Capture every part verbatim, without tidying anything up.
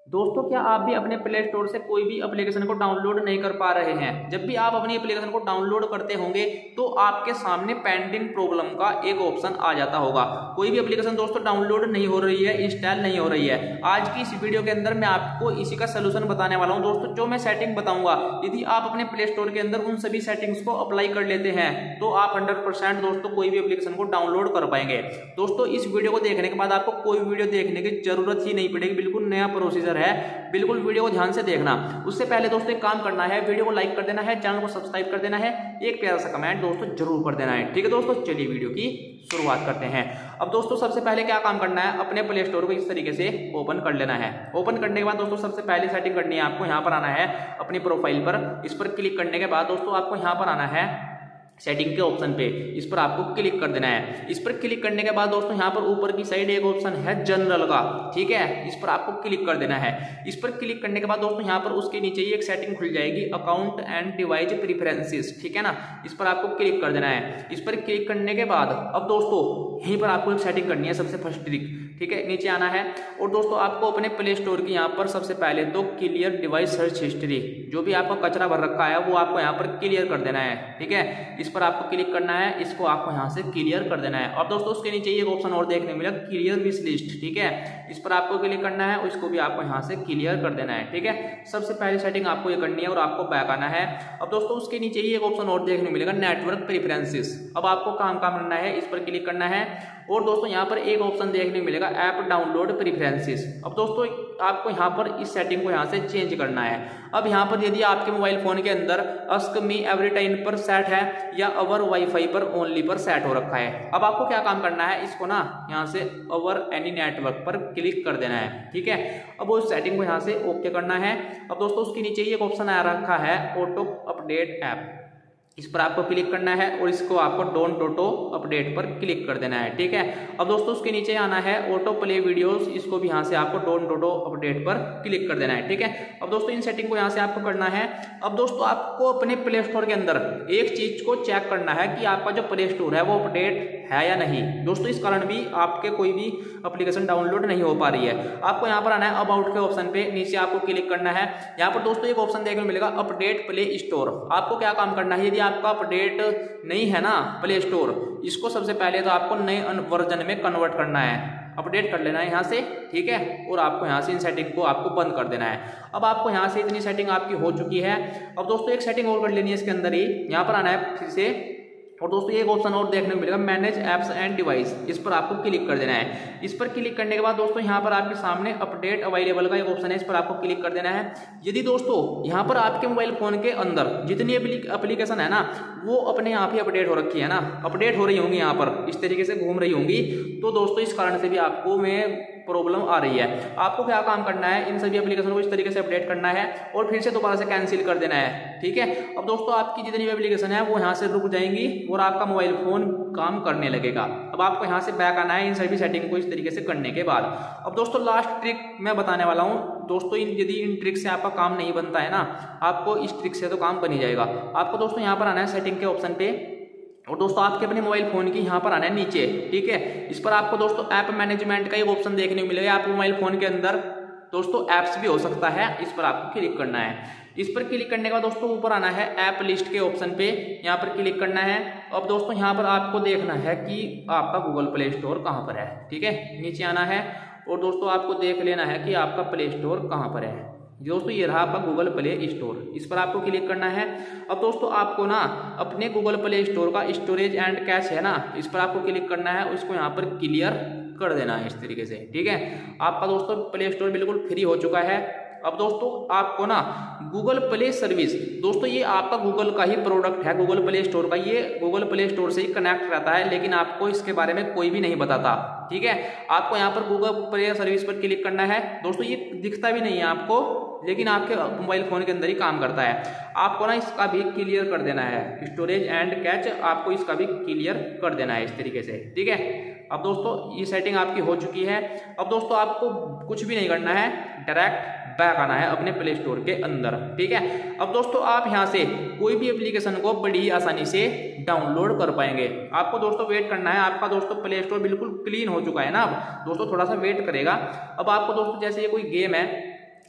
दोस्तों, क्या आप भी अपने प्ले स्टोर से कोई भी एप्लीकेशन को डाउनलोड नहीं कर पा रहे हैं? जब भी आप अपनी एप्लीकेशन को डाउनलोड करते होंगे तो आपके सामने पेंडिंग प्रॉब्लम का एक ऑप्शन आ जाता होगा। कोई भी एप्लीकेशन दोस्तों डाउनलोड नहीं हो रही है, इंस्टॉल नहीं हो रही है। आज की इस वीडियो के अंदर मैं आपको इसी का सोल्यूशन बताने वाला हूं। दोस्तों, जो मैं सेटिंग बताऊंगा, यदि आप अपने प्ले स्टोर के अंदर उन सभी सेटिंग्स को अप्लाई कर लेते हैं तो आप हंड्रेड परसेंट दोस्तों कोई भी एप्लीकेशन को डाउनलोड कर पाएंगे। दोस्तों, इस वीडियो को देखने के बाद आपको कोई वीडियो देखने की जरूरत ही नहीं पड़ेगी। बिल्कुल नया प्रोसीजर है, बिल्कुल वीडियो को ध्यान से देखना। उससे पहले दोस्तों एक काम करना है, वीडियो को लाइक कर देना है, चैनल को सब्सक्राइब कर देना है, एक प्यारा सा कमेंट दोस्तों जरूर कर देना है। ठीक है दोस्तों, चलिए वीडियो की शुरुआत करते हैं। अब दोस्तों सबसे पहले क्या काम करना है, अपने प्ले स्टोर को इस तरीके से ओपन कर लेना है। ओपन करने के बाद दोस्तों सबसे पहली सेटिंग करनी है, आपको यहाँ पर आना है अपनी प्रोफाइल पर। इस पर क्लिक करने के बाद दोस्तों आपको यहाँ पर आना है सेटिंग के ऑप्शन पे, इस पर आपको क्लिक कर देना है। इस पर क्लिक करने के बाद दोस्तों यहाँ पर ऊपर की साइड एक ऑप्शन है जनरल का, ठीक है, इस पर आपको क्लिक कर देना है। इस पर क्लिक करने के बाद दोस्तों यहाँ पर उसके नीचे ही एक सेटिंग खुल जाएगी, अकाउंट एंड डिवाइस प्रेफरेंसेस, ठीक है ना, इस पर आपको क्लिक कर देना है। इस पर क्लिक करने के बाद अब दोस्तों यहीं पर आपको एक सेटिंग करनी है, सबसे फर्स्ट ट्रिक, ठीक है, नीचे आना है और दोस्तों आपको अपने प्ले स्टोर की यहाँ पर सबसे पहले तो क्लियर डिवाइस सर्च हिस्ट्री, जो भी आपका कचरा भर रखा है वो आपको यहाँ पर क्लियर कर देना है। ठीक है, इस पर आपको क्लिक करना है, इसको आपको यहाँ से क्लियर कर देना है। और दोस्तों उसके नीचे एक ऑप्शन और देखने को मिलेगा, क्लियर विश लिस्ट, ठीक है, इस पर आपको क्लिक करना है, इसको भी आपको यहाँ से क्लियर कर देना है। ठीक है, सबसे पहली सेटिंग आपको ये करनी है और आपको बैक आना है। अब दोस्तों उसके नीचे ही एक ऑप्शन और देखने को मिलेगा, नेटवर्क प्रेफरेंसेस। अब आपको काम काम करना है, इस पर क्लिक करना है और दोस्तों यहाँ पर एक ऑप्शन देखने को मिलेगा, ऐप डाउनलोड प्रेफरेंसेस। अब दोस्तों आपको यहाँ पर इस सेटिंग को यहाँ से चेंज करना है। अब यहाँ पर यदि आपके मोबाइल फोन के अंदर अस्क मी एवरी टाइम पर सेट है या अवर वाईफाई पर ओनली पर सेट हो रखा है, अब आपको क्या काम करना है, इसको ना यहाँ से अवर एनी नेटवर्क पर क्लिक कर देना है। ठीक है, अब उस सेटिंग को यहाँ से ओके करना है। अब दोस्तों उसके नीचे ही एक ऑप्शन आ रखा है, ऑटो अपडेट ऐप, इस पर आपको क्लिक करना है और इसको आपको डोंट ऑटो अपडेट पर क्लिक कर देना है। ठीक है, अब दोस्तों उसके नीचे आना है ऑटो प्ले वीडियोस, इसको भी यहाँ से आपको डोंट ऑटो अपडेट पर क्लिक कर देना है। ठीक है, अब दोस्तों इन सेटिंग को यहाँ से आपको करना है। अब दोस्तों आपको अपने प्ले स्टोर के अंदर एक चीज को चेक करना है कि आपका जो प्ले स्टोर है वो अपडेट है या नहीं। दोस्तों इस कारण भी आपके कोई भी एप्लीकेशन डाउनलोड नहीं हो पा रही है। आपको यहाँ पर आना है अबाउट के ऑप्शन पे, नीचे आपको क्लिक करना है। यहाँ पर दोस्तों एक ऑप्शन देखने को मिलेगा, अपडेट प्ले स्टोर। आपको क्या काम करना है, यदि आपका अपडेट नहीं है ना प्ले स्टोर, इसको सबसे पहले तो आपको नए वर्जन में कन्वर्ट करना है, अपडेट कर लेना है यहाँ से। ठीक है, और आपको यहाँ से इन सेटिंग को आपको बंद कर देना है। अब आपको यहाँ से इतनी सेटिंग आपकी हो चुकी है। अब दोस्तों एक सेटिंग और कर लेनी है इसके अंदर ही, यहाँ पर आना है फिर से और दोस्तों एक ऑप्शन और देखने को मिलेगा, मैनेज एप्स एंड डिवाइस, इस पर आपको क्लिक कर देना है। इस पर क्लिक करने के बाद दोस्तों यहाँ पर आपके सामने अपडेट अवेलेबल का एक ऑप्शन है, इस पर आपको क्लिक कर देना है। यदि दोस्तों यहाँ पर आपके मोबाइल फोन के अंदर जितनी एप्लीकेशन है ना वो अपने आप ही अपडेट हो रखी है ना, अपडेट हो रही होंगी, यहाँ पर इस तरीके से घूम रही होंगी, तो दोस्तों इस कारण से भी आपको में प्रॉब्लम आ रही है। आपको क्या काम करना है, इन सभी एप्लीकेशन को इस तरीके से अपडेट करना है और फिर से दोबारा से कैंसिल कर देना है। ठीक है, अब दोस्तों आपकी जितनी भी एप्लीकेशन है वो यहाँ से रुक जाएंगी और आपका मोबाइल फोन काम करने लगेगा। अब आपको यहाँ से बैक आना है इन सभी सेटिंग को इस तरीके से करने के बाद। अब दोस्तों लास्ट ट्रिक मैं बताने वाला हूँ दोस्तों, इन यदि इन ट्रिक से आपका काम नहीं बनता है ना, आपको इस ट्रिक से तो काम बन ही जाएगा। आपको दोस्तों यहाँ पर आना है सेटिंग के ऑप्शन पे और दोस्तों आपके अपने मोबाइल फोन की यहाँ पर आना है नीचे। ठीक है, इस पर आपको दोस्तों ऐप मैनेजमेंट का एक ऑप्शन देखने को मिलेगा। आपके मोबाइल फोन के अंदर दोस्तों ऐप्स भी हो सकता है, इस पर आपको क्लिक करना है। इस पर क्लिक करने के बाद दोस्तों ऊपर आना है ऐप लिस्ट के ऑप्शन पे, यहाँ पर क्लिक करना है। अब दोस्तों यहाँ पर आपको देखना है कि आपका गूगल प्ले स्टोर कहाँ पर है। ठीक है, नीचे आना है और दोस्तों आपको देख लेना है कि आपका प्ले स्टोर कहाँ पर है। दोस्तों ये रहा आपका गूगल प्ले स्टोर, इस पर आपको क्लिक करना है। अब दोस्तों आपको ना अपने गूगल प्ले स्टोर का स्टोरेज एंड कैश है ना, इस पर आपको क्लिक करना है, उसको यहाँ पर क्लियर कर देना है इस तरीके से। ठीक है, आपका दोस्तों प्ले स्टोर बिल्कुल फ्री हो चुका है। अब दोस्तों आपको ना गूगल प्ले सर्विस, दोस्तों ये आपका गूगल का ही प्रोडक्ट है, गूगल प्ले स्टोर का, ये गूगल प्ले स्टोर से ही कनेक्ट रहता है, लेकिन आपको इसके बारे में कोई भी नहीं बताता। ठीक है, आपको यहाँ पर गूगल प्ले सर्विस पर क्लिक करना है। दोस्तों ये दिखता भी नहीं है आपको, लेकिन आपके मोबाइल फोन के अंदर ही काम करता है। आपको ना इसका भी क्लियर कर देना है, स्टोरेज एंड कैच आपको इसका भी क्लियर कर देना है इस तरीके से। ठीक है, अब दोस्तों ये सेटिंग आपकी हो चुकी है। अब दोस्तों आपको कुछ भी नहीं करना है, डायरेक्ट बैक आना है अपने प्ले स्टोर के अंदर। ठीक है, अब दोस्तों आप यहाँ से कोई भी एप्लीकेशन को बड़ी आसानी से डाउनलोड कर पाएंगे। आपको दोस्तों वेट करना है, आपका दोस्तों प्ले स्टोर बिल्कुल क्लीन हो चुका है ना। अब दोस्तों थोड़ा सा वेट करेगा। अब आपको दोस्तों जैसे ये कोई गेम है,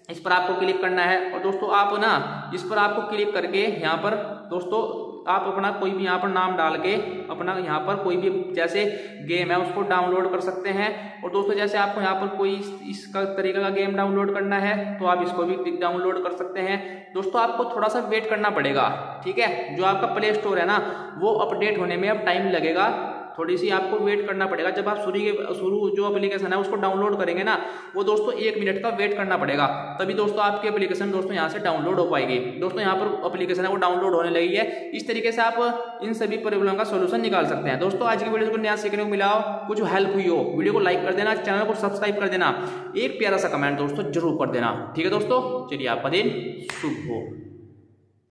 इस पर आपको क्लिक करना है और दोस्तों आप ना इस पर आपको क्लिक करके यहाँ पर दोस्तों आप अपना कोई भी यहाँ पर नाम डाल के अपना यहाँ पर कोई भी जैसे गेम है उसको डाउनलोड कर सकते हैं। और दोस्तों जैसे आपको यहाँ पर कोई इसका तरीका का गेम डाउनलोड करना है तो आप इसको भी डाउनलोड कर सकते हैं। दोस्तों आपको थोड़ा सा वेट करना पड़ेगा, ठीक है। जो आपका प्ले स्टोर है ना वो अपडेट होने में अब टाइम लगेगा, थोड़ी सी आपको वेट करना पड़ेगा। जब आप शुरू के शुरू जो एप्लीकेशन है उसको डाउनलोड करेंगे ना वो दोस्तों एक मिनट का वेट करना पड़ेगा, तभी दोस्तों आपकी एप्लीकेशन दोस्तों यहाँ से डाउनलोड हो पाएगी। दोस्तों यहाँ पर एप्लीकेशन है वो डाउनलोड होने लगी है। इस तरीके से आप इन सभी प्रॉब्लम का सोल्यूशन निकाल सकते हैं। दोस्तों आज की वीडियो को नया सीखने को मिला हो, कुछ हेल्प हुई हो, वीडियो को लाइक कर देना, चैनल को सब्सक्राइब कर देना, एक प्यारा सा कमेंट दोस्तों जरूर कर देना, ठीक है दोस्तों। चलिए आपका दिन शुभ हो।